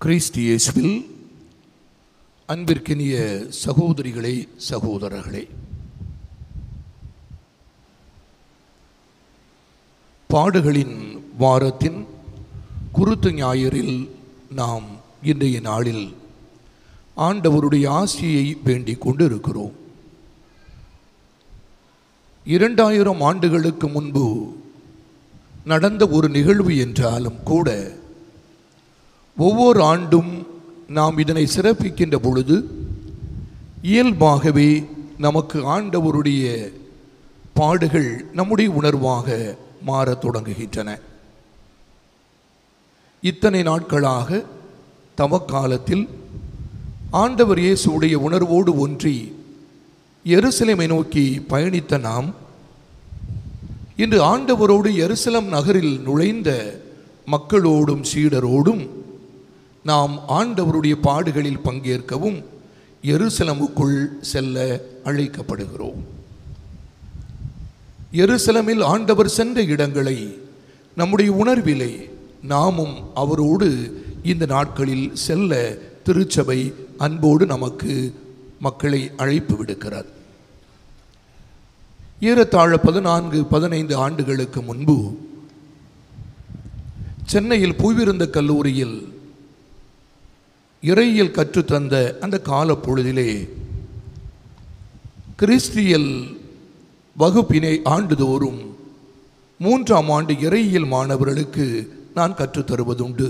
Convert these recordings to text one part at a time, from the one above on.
கிறிஸ்து இயேசுவில் அன்பிற்கினிய சகோதரிகளே, சகோதரர்களே, பாடுகளின் வாரத்தின் குருத்து ஞாயிறில் நாம் இன்றைய நாளில் ஆண்டவருடைய ஆசியை வேண்டிக் கொண்டு இருக்கிறோம். 2000 ஆண்டுகளுக்கு முன்பு நடந்த ஒரு நிகழ்வு என்றாலும் கூட ஒவ்வொரு ஆண்டும் நாம் இதனை சிறப்பிக்கின்ற பொழுது இயல்பாகவே நமக்கு ஆண்டவருடைய பாடுகள் நம்முடைய உணர்வாக மாறத் தொடங்குகின்றன. இத்தனை நாட்களாக தவக்காலத்தில் ஆண்டவர் இயேசுடைய உணர்வோடு ஒன்றி எருசலேமை நோக்கி பயணித்த நாம் இன்று ஆண்டவரோடு எருசலேம் நகரில் நுழைந்த மக்களோடும் சீடரோடும் நாம் ஆண்டவருடைய பாடுகளில் பங்கேற்கவும் எருசலேமுக்குள் செல்ல அழைக்கப்படுகிறோம். எருசலேமில் ஆண்டவர் சென்ற இடங்களை நம்முடைய உணர்விலே நாமும் அவரோடு இந்த நாட்களில் செல்ல திருச்சபை அன்போடு நமக்கு மக்களை அழைப்பு விடுக்கிறார். ஏறத்தாழ 14-15 ஆண்டுகளுக்கு முன்பு சென்னையில் பூவிருந்த கல்லூரியில் இறையியல் கற்றுத்தந்த அந்த காலப்பொழுதிலே கிறிஸ்தியல் வகுப்பினை ஆண்டுதோறும் 3ஆம் ஆண்டு இறையியல் மாணவர்களுக்கு நான் கற்றுத்தருவதுண்டு.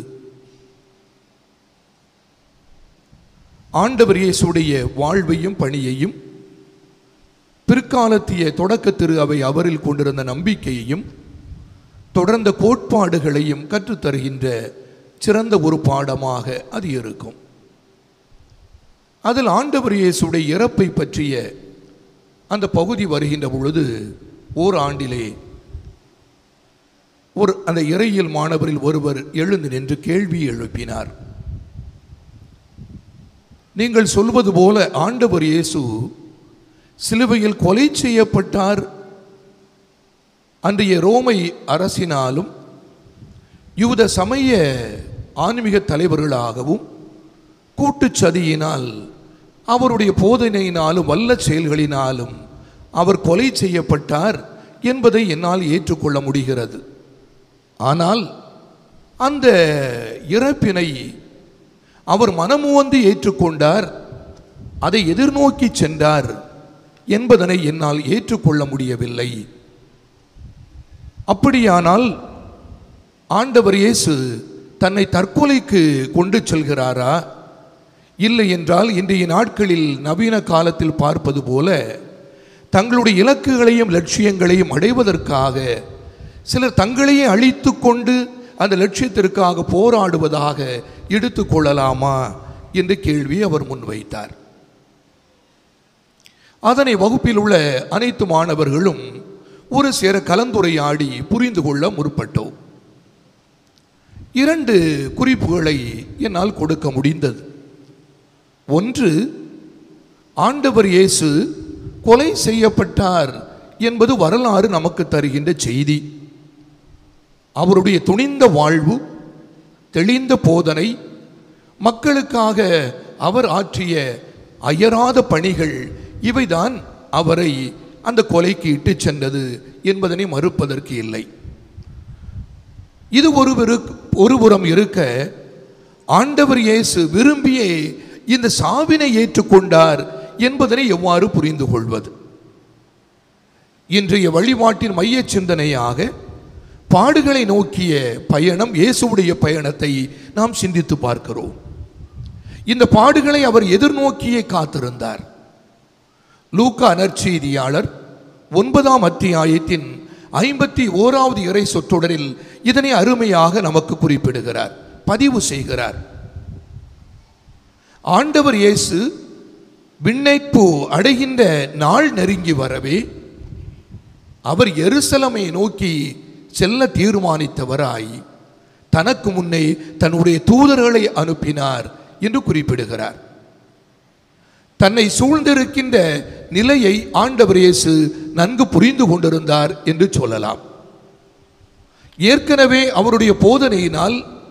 ஆண்டவர் இயேசுடைய வாழ்வையும் பணியையும் பிற்காலத்திய தொடக்க திரு அவை அவரில் கொண்டிருந்த நம்பிக்கையையும் தொடர்ந்த கோட்பாடுகளையும் கற்றுத்தருகின்ற சிறந்த ஒரு பாடமாக அது இருக்கும். அதில் ஆண்டவர் இயேசுடைய இறப்பை பற்றிய அந்த பகுதி வருகின்ற பொழுது ஓர் ஆண்டிலே அந்த இறையியல் மாணவரில் ஒருவர் எழுந்து நின்று கேள்வி எழுப்பினார். நீங்கள் சொல்வது போல ஆண்டவர் இயேசு சிலுவையில் கொலை செய்யப்பட்டார், அன்றைய ரோமை அரசினாலும் யூத சமய ஆன்மீக தலைவர்களாகவும் கூட்டுச்சதியினால் அவருடைய போதனையினாலும் வல்ல செயல்களினாலும் அவர் கொலை செய்யப்பட்டார் என்பதை என்னால் ஏற்றுக்கொள்ள முடிகிறது. ஆனால் அந்த இறப்பினை அவர் மனமுவந்து ஏற்றுக்கொண்டார், அதை எதிர்நோக்கி சென்றார் என்பதனை என்னால் ஏற்றுக்கொள்ள முடியவில்லை. அப்படியானால் ஆண்டவர் இயேசு தன்னை தற்கொலைக்கு கொண்டு செல்கிறாரா? இல்லை என்றால் இன்றைய நாட்களில் நவீன காலத்தில் பார்ப்பது போல தங்களுடைய இலக்குகளையும் லட்சியங்களையும் அடைவதற்காக சிலர் தங்களையே அழித்து கொண்டு அந்த லட்சியத்திற்காக போராடுவதாக எடுத்துக்கொள்ளலாமா என்ற கேள்வி அவர் முன்வைத்தார். அதனை வகுப்பில் உள்ள அனைத்து மாணவர்களும் ஒரு சேர கலந்துரையாடி புரிந்து கொள்ள முற்பட்டோம். 2 குறிப்புகளை என்னால் கொடுக்க முடிந்தது. ஒன்று, ஆண்டவர் இயேசு கொலை செய்யப்பட்டார் என்பது வரலாறு நமக்கு தருகின்ற செய்தி. அவருடைய துணிந்த வாழ்வு, தெளிந்த போதனை, மக்களுக்காக அவர் ஆற்றிய அயராத பணிகள், இவைதான் அவரை அந்த கொலைக்கு இட்டு சென்றது என்பதனை மறுப்பதற்கு இல்லை. இது ஒருபுறம் இருக்க, ஆண்டவர் இயேசு விரும்பியே இந்த சாவினை ஏற்றுக்கொண்டார் என்பதனை எவ்வாறு புரிந்து கொள்வது? இன்றைய வழிபாட்டின் மைய சிந்தனையாக பாடுகளை நோக்கிய பயணம், இயேசுடைய பயணத்தை நாம் சிந்தித்து பார்க்கிறோம். இந்த பாடுகளை அவர் எதிர்நோக்கியே காத்திருந்தார். லூக்கா நற்செய்தியாளர் 9ஆம் அத்தியாயத்தின் 51வது இறை சொற்றொடரில் இதனை அருமையாக நமக்கு குறிப்பிடுகிறார், பதிவு செய்கிறார். ஆண்டவர் இயேசு விண்ணேற்பு அடைகின்ற நாள் நெருங்கி வரவே அவர் எருசலேமை நோக்கி செல்ல தீர்மானித்தவராய் தனக்கு முன்னே தன்னுடைய தூதர்களை அனுப்பினார் என்று குறிப்பிடுகிறார். தன்னை சூழ்ந்திருக்கின்ற நிலையை ஆண்டவர் இயேசு நன்கு புரிந்து கொண்டிருந்தார் என்று சொல்லலாம். ஏற்கனவே அவருடைய போதனையினால்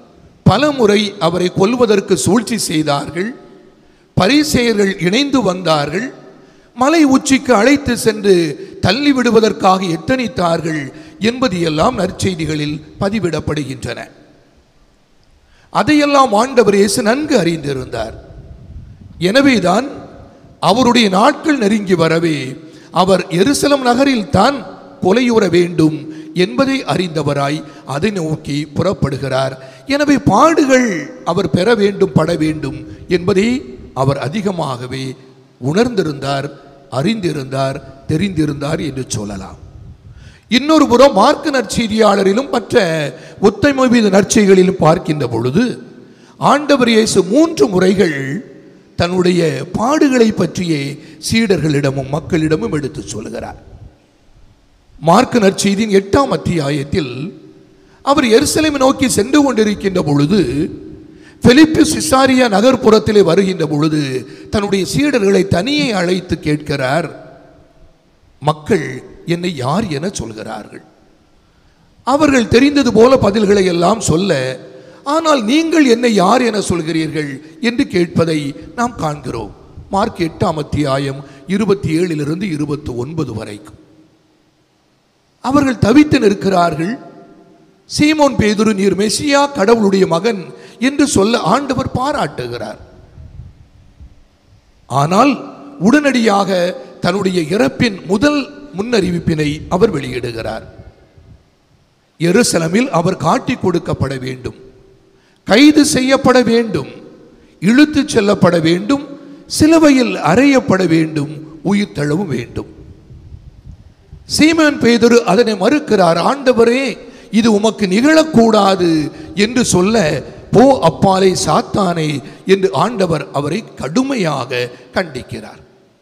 பலமுறை அவரை கொல்வதற்கு சூழ்ச்சி செய்தார்கள். பரிசேயர்கள் இணைந்து வந்தார்கள். மலை உச்சிக்கு அழைத்து சென்று தள்ளிவிடுவதற்காக எத்தனித்தார்கள் என்பது எல்லாம் நற்செய்திகளில் பதிவிடப்படுகின்றன. அதையெல்லாம் ஆண்டவர் இயேசு நன்கு அறிந்திருந்தார். எனவேதான் அவருடைய நாட்கள் நெருங்கி வரவே அவர் எருசலேம் நகரில் தான் கொலையுற வேண்டும் என்பதை அறிந்தவராய் அதை நோக்கி புறப்படுகிறார். எனவே பாடுகள் அவர் பெற வேண்டும், பட வேண்டும் என்பதை அவர் அதிகமாகவே உணர்ந்திருந்தார், அறிந்திருந்தார், தெரிந்திருந்தார் என்று சொல்லலாம். இன்னொரு புறம் மார்க்கு நற்செய்தியாளரிலும் மற்ற ஒத்தைமொழி நற்செய்திகளிலும் பார்க்கின்ற பொழுது ஆண்டவர் இயேசு 3 முறைகள் தன்னுடைய பாடுகளை பற்றிய சீடர்களிடமும் மக்களிடமும் எடுத்து சொல்கிறார். மார்க்கு நற்செய்தியின் 8ஆம் அத்தியாயத்தில் அவர் எருசலேமை நோக்கி சென்று கொண்டிருக்கின்ற பொழுது பிலிப்பு சிசாரியா நகர்ப்புறத்திலே வருகின்ற பொழுது தன்னுடைய சீடர்களை தனியே அழைத்து கேட்கிறார், மக்கள் என்னை யார் என சொல்கிறார்கள்? அவர்கள் தெரிந்தது போல பதில்களை எல்லாம் சொல்ல, ஆனால் நீங்கள் என்னை யார் என சொல்கிறீர்கள் என்று கேட்பதை நாம் காண்கிறோம். மார்க் 8ஆம் அத்தியாயம் 27 29 வரைக்கும் அவர்கள் தவித்து நிற்கிறார்கள். சீமோன் பேதுரு, நீர் மெசியா, கடவுளுடைய மகன் என்று சொல்ல ஆண்டவர் பாராட்டுகிறார். ஆனால் உடனடியாக தன்னுடைய இறப்பின் முதல் முன்னறிவிப்பினை அவர் வெளியிடுகிறார். எருசலேமில் அவர் காட்டி கொடுக்கப்பட வேண்டும், கைது செய்யப்பட வேண்டும், இழுத்து செல்லப்பட வேண்டும், சிலுவையில் அறையப்பட வேண்டும், உயிர் தழவும் வேண்டும். சீமோன் பேதுரு அதனை மறுக்கிறார். ஆண்டவரே, இது உமக்கு நிகழக்கூடாது என்று சொல்ல, போ அப்பாலே சாத்தானே என்று ஆண்டவர் அவரை கடுமையாக கண்டிக்கிறார்.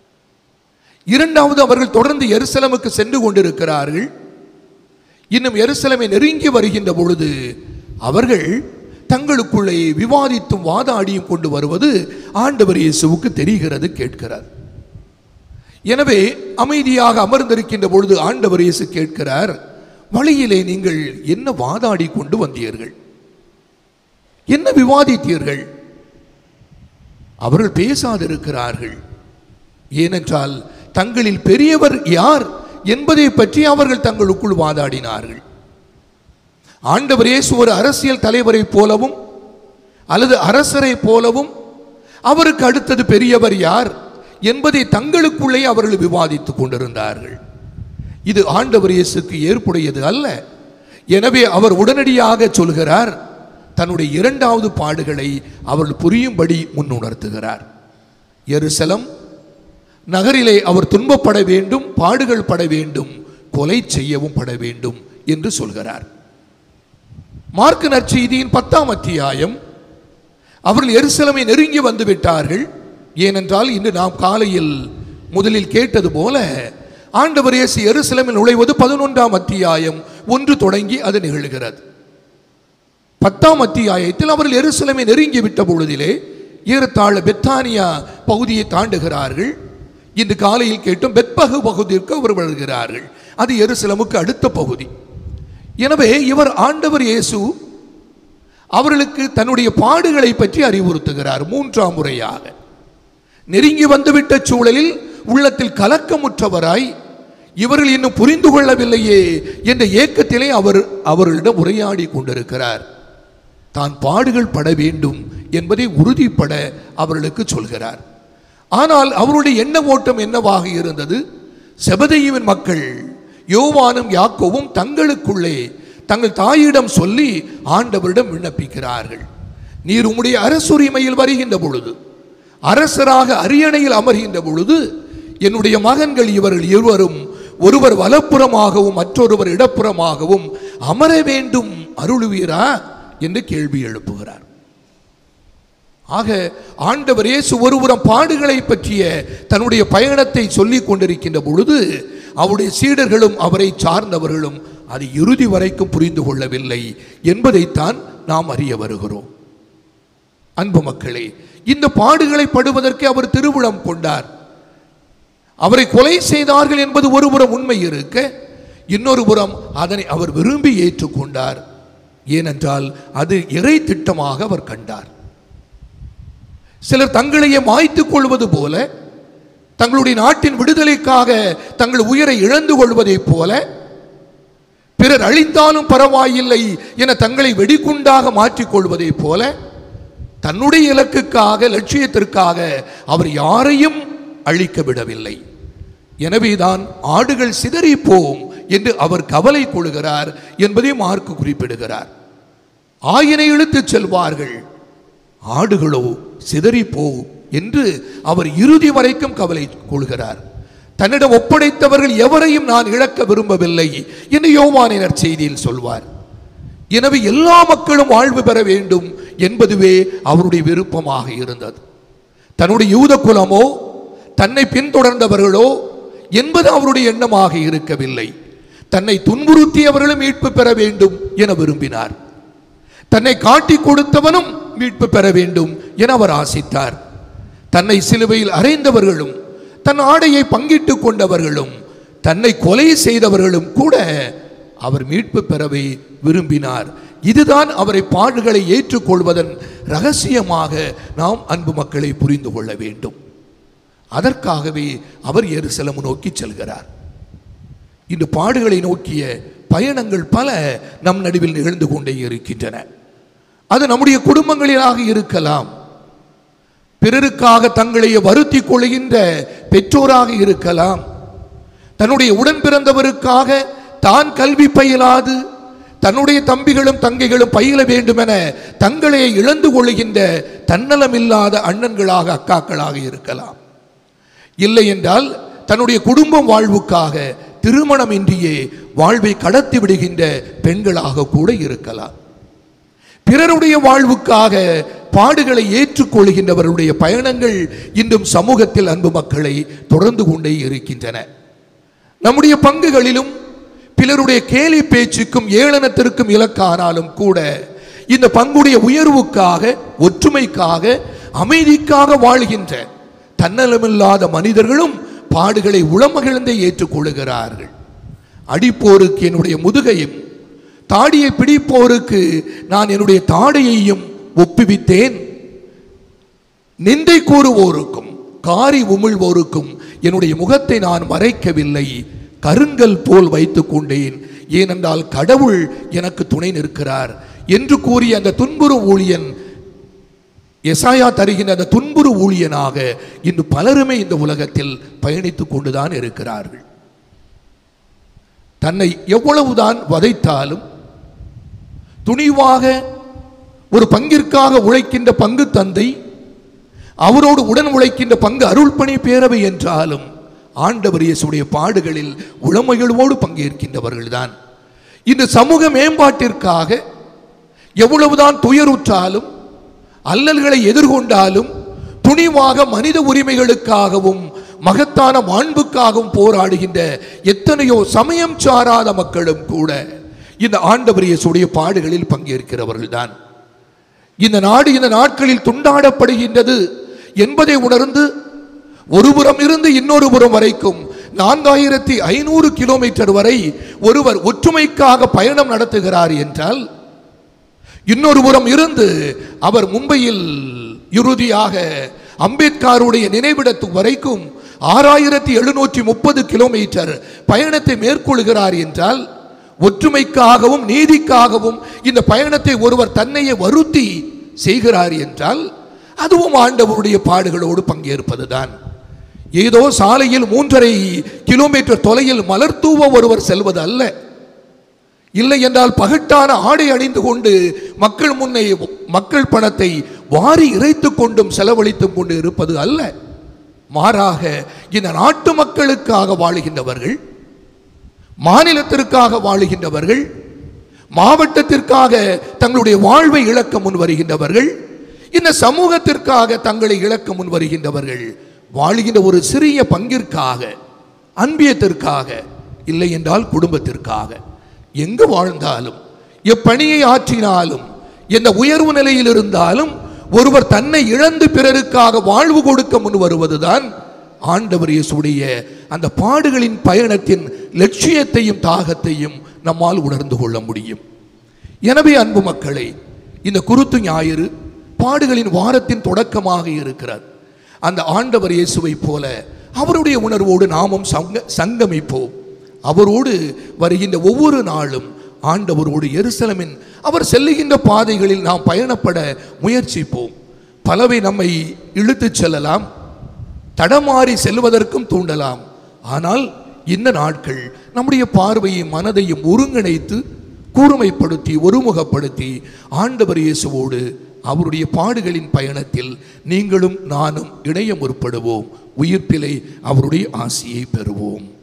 இரண்டாவது, அவர்கள் தொடர்ந்து எருசலேமுக்கு சென்று கொண்டிருக்கிறார்கள். இன்னும் எருசலேமை நெருங்கி வருகின்ற பொழுது அவர்கள் தங்களுக்குள்ளே விவாதித்தும் வாதாடியும் கொண்டு வருவது ஆண்டவர் இயேசுவுக்கு தெரிகிறது, கேட்கிறார். எனவே அமைதியாக அமர்ந்திருக்கின்ற பொழுது ஆண்டவர் இயேசு கேட்கிறார், வழியிலே நீங்கள் என்ன வாதாடி கொண்டு வந்தீர்கள்? என்ன விவாதித்தீர்கள்? அவர்கள் பேசாதிருக்கிறார்கள். ஏனென்றால் தங்களில் பெரியவர் யார் என்பதை பற்றி அவர்கள் தங்களுக்குள் வாதாடினார்கள். ஆண்டவர் இயேசு ஒரு அரசியல் தலைவரை போலவும் அல்லது அரசரை போலவும் அவருக்கு அடுத்தது பெரியவர் யார் என்பதை தங்களுக்குள்ளே அவர்கள் விவாதித்துக் கொண்டிருந்தார்கள். இது ஆண்டவர் இயேசுக்கு ஏற்புடையது அல்ல. எனவே அவர் உடனடியாக சொல்கிறார், தன்னுடைய இரண்டாவது பாடுகளை அவர்கள் புரியும்படி முன்னுணர்த்துகிறார். எருசலேம் நகரிலே அவர் துன்பப்பட வேண்டும், பாடுகள் பட வேண்டும், கொலை செய்யவும் பட வேண்டும் என்று சொல்கிறார். மார்க்கு நற்செய்தியின் 10ஆம் அத்தியாயம் அவர்கள் எருசலேமை நெருங்கி வந்து விட்டார்கள். ஏனென்றால் இன்று நாம் காலையில் முதலில் கேட்டது போல ஆண்டவர் இயேசு எருசலேமில் நுழைவது 11ஆம் அத்தியாயம் 1 தொடங்கி அது நிகழ்கிறது. 10ஆம் அத்தியாயத்தில் அவர்கள் எருசலேமை நெருங்கி விட்ட பொழுதிலே ஏறத்தாழ பெத்தானியா பகுதியை தாண்டுகிறார்கள். இன்று காலையில் கேட்டும் பெத்பகு பகுதிக்கு அவர் வருகிறார்கள். அது எருசலேமுக்கு அடுத்த பகுதி. எனவே இவர் ஆண்டவர் இயேசு அவர்களுக்கு தன்னுடைய பாடுகளை பற்றி அறிவுறுத்துகிறார். 3ஆம் முறையாக நெருங்கி வந்துவிட்ட சூழலில் உள்ளத்தில் கலக்கமுற்றவராய், இவர்கள் இன்னும் புரிந்து கொள்ளவில்லையே என்ற ஏக்கத்திலே அவர்களிடம் உரையாடி கொண்டிருக்கிறார். தான் பாடுகள் பட வேண்டும் என்பதை உறுதிப்பட அவர்களுக்கு சொல்கிறார். ஆனால் அவருடைய எண்ண ஓட்டம் என்னவாக இருந்தது? செபதேயுவின் மக்கள் யோவானும் யாக்கோவும் தங்களுக்குள்ளே தங்கள் தாயிடம் சொல்லி ஆண்டவரிடம் விண்ணப்பிக்கிறார்கள், நீர் உம்முடைய அரசுரிமையில் வருகின்ற பொழுது, அரசராக அரியணையில் அமர்கின்ற பொழுது, என்னுடைய மகன்கள் இவர்கள் இருவரும் ஒருவர் வலப்புறமாகவும் மற்றொருவர் இடப்புறமாகவும் அமர வேண்டும், அருளுவீரா என்று கேள்வி எழுப்புகிறார். ஆக ஆண்டவர் இயேசு ஒருபுறம் பாடுகளை பற்றிய தன்னுடைய பயணத்தை சொல்லிக் கொண்டிருக்கின்ற பொழுது அவருடைய சீடர்களும் அவரை சார்ந்தவர்களும் அதை இறுதி வரைக்கும் புரிந்து கொள்ளவில்லை என்பதைத்தான் நாம் அறிய வருகிறோம். அன்பு மக்களே, இந்த பாடுகளை படுவதற்கு அவர் திருவுளம் கொண்டார். அவரை கொலை செய்தார்கள் என்பது ஒருபுறம் உண்மை இருக்க, இன்னொரு புறம் அதனை அவர் விரும்பி ஏற்றுக்கொண்டார். ஏனென்றால் அது இறை திட்டமாக அவர் கண்டார். சிலர் தங்களையே மாய்த்துக் கொள்வது போல, தங்களுடைய நாட்டின் விடுதலைக்காக தங்கள் உயிரை இழந்து கொள்வதைப் போல, பிறர் அழிந்தாலும் பரவாயில்லை என தங்களை வெடிகுண்டாக மாற்றிக் கொள்வதைப் போல, தன்னுடைய இலக்குக்காக லட்சியத்திற்காக அவர் யாரையும் அழிக்க விடவில்லை. எனவேதான் ஆடுகள் சிதறி போம் என்று அவர் கவலை கொள்கிறார் என்பதை மார்க் குறிப்பிடுகிறார். ஆயினை இழுத்துச் செல்வார்கள், ஆடுகளோ சிதறி போம் என்று அவர் இறுதி வரைக்கும் கவலை கொள்கிறார். தன்னிடம் ஒப்படைத்தவர்கள் எவரையும் நான் இழக்க விரும்பவில்லை என்று யோவானின் நற்செய்தியில் சொல்வார். எனவே எல்லா மக்களும் வாழ்வு பெற வேண்டும் என்பதுவே அவருடைய விருப்பமாக இருந்தது. தன்னுடைய யூத குலமோ தன்னை பின்தொடர்ந்தவர்களோ என்பது அவருடைய எண்ணமாக இருக்கவில்லை. தன்னை துன்புறுத்தியவர்களும் மீட்பு பெற வேண்டும் என விரும்பினார். தன்னை காட்டி கொடுத்தவனும் மீட்பு பெற வேண்டும் என அவர் ஆசித்தார். தன்னை சிலுவையில் அறைந்தவர்களும் தன் ஆடையை பங்கிட்டுக் கொண்டவர்களும் தன்னை கொலை செய்தவர்களும் கூட அவர் மீட்பு பெறவே விரும்பினார். இதுதான் அவரை பாடுகளை ஏற்றுக்கொள்வதன் ரகசியமாக நாம் அன்பு மக்களை புரிந்து கொள்ள வேண்டும். அதற்காகவே அவர் எருசலேம் நோக்கி செல்கிறார். இந்த பாடுகளை நோக்கிய பயணங்கள் பல நம் நடுவில் நிகழ்ந்து கொண்டே இருக்கின்றன. அது நம்முடைய குடும்பங்களிலாக இருக்கலாம், பிறருக்காக தங்களை வருத்தி கொள்கின்ற பெற்றோராக இருக்கலாம், தன்னுடைய உடன் பிறந்தவருக்காக தான் கல்வி பயிலாது தன்னுடைய தம்பிகளும் தங்கைகளும் பயில வேண்டும் என தங்களை இழந்து கொள்கின்ற தன்னலமில்லாத அண்ணன்களாக அக்காக்களாக இருக்கலாம். இல்லை என்றால் தன்னுடைய குடும்பம் வாழ்வுக்காக திருமணமின்றியே வாழ்வை கடத்தி விடுகின்ற பெண்களாக கூட இருக்கலாம். பிறருடைய வாழ்வுக்காக பாடுகளை ஏற்றுக்கொள்கின்றவருடைய பயணங்கள் இன்றும் சமூகத்தில் அன்பு மக்களை தொடர்ந்து கொண்டே இருக்கின்றன. நம்முடைய பங்குகளிலும் பிறருடைய கேலி பேச்சுக்கும் ஏளனத்திற்கும் இலக்கானாலும் கூட இந்த பங்குடைய உயர்வுக்காக, ஒற்றுமைக்காக, அமைதிக்காக வாழ்கின்ற தன்னலமில்லாத மனிதர்களும் பாடுகளை உளமகிழ்ந்தே ஏற்றுக்கொள்கிறார்கள். அடிப்போருக்கு என்னுடைய முதுகையும், தாடியை பிடிப்போருக்கு நான் என்னுடைய தாடையையும் ஒப்புவித்தேன், நிந்தை கூறுவோருக்கும் காரி உமிழ்வோருக்கும் என்னுடைய முகத்தை நான் மறைக்கவில்லை, கருங்கல் போல் வைத்துக் கொண்டேன், ஏனென்றால் கடவுள் எனக்கு துணை நிற்கிறார் என்று கூறிய அந்த துன்புறு ஊழியன், எசாயா தருகின்ற அந்த துன்புறு ஊழியனாக இன்று பலருமே இந்த உலகத்தில் பயணித்துக் கொண்டுதான் இருக்கிறார்கள். தன்னை எவ்வளவுதான் வதைத்தாலும் துணிவாக ஒரு பங்கிற்காக உழைக்கின்ற பங்கு தந்தை, அவரோடு உடன் உழைக்கின்ற பங்கு அருள்பணி பேரவை என்றாலும் ஆண்டவர் இயேசுடைய பாடுகளில் உளமகிழ்வோடு பங்கேற்கின்றவர்கள் தான். இந்த சமூக மேம்பாட்டிற்காக எவ்வளவுதான் துயருற்றாலும் அல்லல்களை எதிர்கொண்டாலும் துணிவாக மனித உரிமைகளுக்காகவும் மகத்தான மாண்புக்காகவும் போராடுகின்ற எத்தனையோ சமயம் சாராத மக்களும் கூட இந்த ஆண்டவர் இயேசுடைய பாடுகளில் பங்கேற்கிறவர்கள் தான். இந்த நாடு இந்த நாட்களில் துண்டாடப்படுகின்றது என்பதை உணர்ந்து ஒருபுறம் இருந்து இன்னொரு புறம் வரைக்கும் 4500 கிலோமீட்டர் வரை ஒருவர் ஒற்றுமைக்காக பயணம் நடத்துகிறார் என்றால், இன்னொரு புறம் இருந்து அவர் மும்பையில் இறுதியாக அம்பேத்கருடைய நினைவிடத்து வரைக்கும் 6730 கிலோமீட்டர் பயணத்தை மேற்கொள்கிறார் என்றால், ஒற்றுமைக்காகவும் நீதிக்காகவும் இந்த பயணத்தை ஒருவர் தன்னையே வருத்தி செய்கிறார் என்றால், அதுவும் ஆண்டவருடைய பாடுகளோடு பங்கேற்பதுதான். ஏதோ சாலையில் 3.5 கிலோமீட்டர் தொலையில் மலர் தூவ ஒருவர் செல்வது அல்ல. இல்லை என்றால் பகட்டான ஆடை அணிந்து கொண்டு மக்கள் முன்னே மக்கள் பணத்தை வாரி இறைத்து கொண்டும் செலவழித்துக் கொண்டு இருப்பது அல்ல. மாறாக இந்த நாட்டு மக்களுக்காக வாழுகின்றவர்கள், மாநிலத்திற்காக வாழுகின்றவர்கள், மாவட்டத்திற்காக தங்களுடைய வாழ்வை இழக்க முன் வருகின்றவர்கள், இந்த சமூகத்திற்காக தங்களை இழக்க முன் வருகின்றவர்கள் வாழுகின்ற ஒரு சிறிய பங்கிற்காக, அன்பியத்திற்காக, இல்லை என்றால் குடும்பத்திற்காக, எங்கு வாழ்ந்தாலும் எப்பணியை ஆற்றினாலும் எந்த உயர்வு நிலையில் இருந்தாலும் ஒருவர் தன்னை இழந்து பிறருக்காக வாழ்வு கொடுக்க முன் வருவதுதான் ஆண்டவர் இயேசுடைய அந்த பாடுகளின் பயணத்தின் லட்சியத்தையும் தாகத்தையும் நம்மால் உணர்ந்து கொள்ள முடியும். எனவே அன்பு மக்களே, இந்த குருத்து ஞாயிறு பாடுகளின் வாரத்தின் தொடக்கமாக இருக்கிறார். அந்த ஆண்டவர் இயேசுவை போல அவருடைய உணர்வோடு நாமும் சங்கமிப்போம். அவரோடு வருகின்ற ஒவ்வொரு நாளும் ஆண்டவரோடு எருசலேமின் அவர் செல்லுகின்ற பாதைகளில் நாம் பயணப்பட முயற்சிப்போம். பலவை நம்மை இழுத்துச் செல்லலாம், தடமாறி செல்வதற்கும் தூண்டலாம். ஆனால் இந்த நாட்கள் நம்முடைய பார்வையும் மனதையும் ஒருங்கிணைத்து கூர்மைப்படுத்தி ஒருமுகப்படுத்தி ஆண்டவர் இயேசுவோடு அவருடைய பாடுகளின் பயணத்தில் நீங்களும் நானும் இணைய முற்படுவோம். உயிர்ப்பிலை அவருடைய ஆசியை பெறுவோம்.